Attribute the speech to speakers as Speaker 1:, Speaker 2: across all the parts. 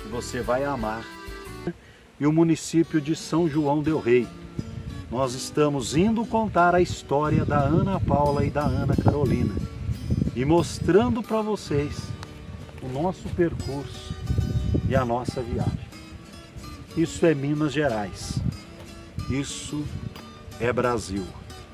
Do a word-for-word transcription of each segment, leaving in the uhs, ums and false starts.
Speaker 1: que você vai amar. E o município de São João del Rei. Nós estamos indo contar a história da Ana Paula e da Ana Carolina e mostrando para vocês o nosso percurso e a nossa viagem. Isso é Minas Gerais. Isso é Brasil.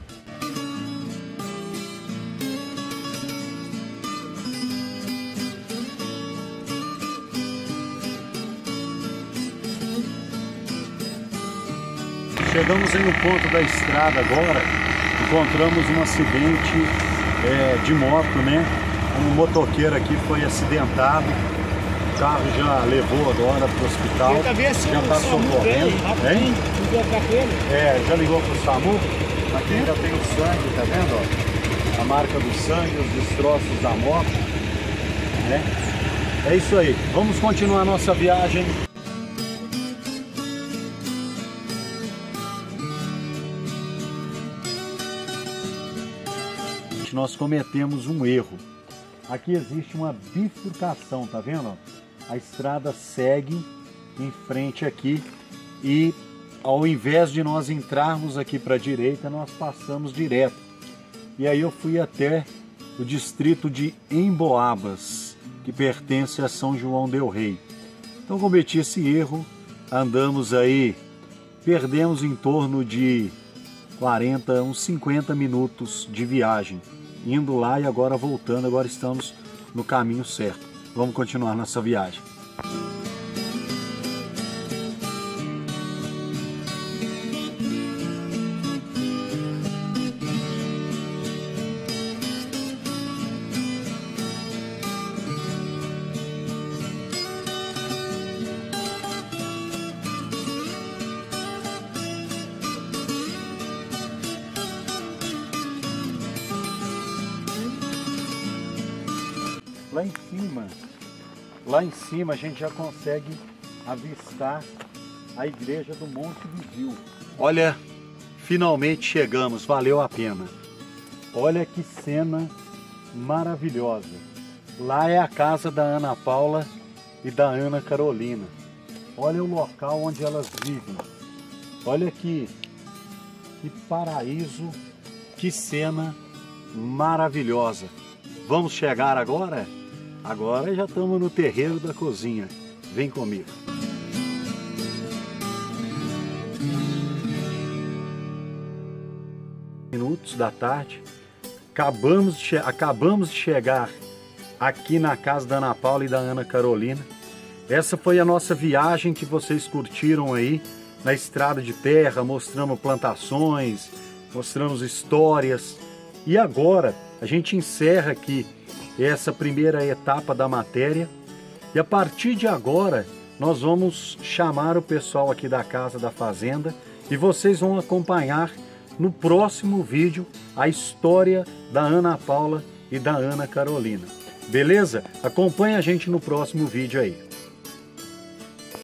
Speaker 1: Chegamos em um ponto da estrada agora, encontramos um acidente é, de moto, né? Um motoqueiro aqui foi acidentado, o carro já levou agora para o hospital, já está socorrendo. Hein? É, já ligou para o SAMU? Aqui já tem o sangue, tá vendo? Ó? A marca do sangue, os destroços da moto. Né? É isso aí, vamos continuar a nossa viagem. Nós cometemos um erro. Aqui existe uma bifurcação, tá vendo? A estrada segue em frente aqui e ao invés de nós entrarmos aqui para a direita, nós passamos direto. E aí eu fui até o distrito de Emboabas, que pertence a São João del Rei. Então cometi esse erro, andamos aí, perdemos em torno de quarenta, uns cinquenta minutos de viagem. Indo lá e agora voltando, agora estamos no caminho certo. Vamos continuar nossa viagem. Lá em cima, lá em cima a gente já consegue avistar a igreja do Monte Vigil. Olha, finalmente chegamos, valeu a pena. Olha que cena maravilhosa. Lá é a casa da Ana Paula e da Ana Carolina. Olha o local onde elas vivem. Olha que, que paraíso, que cena maravilhosa. Vamos chegar agora? Agora já estamos no terreiro da cozinha. Vem comigo. Minutos da tarde. Acabamos de, acabamos de chegar aqui na casa da Ana Paula e da Ana Carolina. Essa foi a nossa viagem que vocês curtiram aí na estrada de terra. Mostramos plantações, mostramos histórias. E agora a gente encerra aqui essa primeira etapa da matéria e a partir de agora nós vamos chamar o pessoal aqui da Casa da Fazenda e vocês vão acompanhar no próximo vídeo a história da Ana Paula e da Ana Carolina. Beleza? Acompanhe a gente no próximo vídeo aí.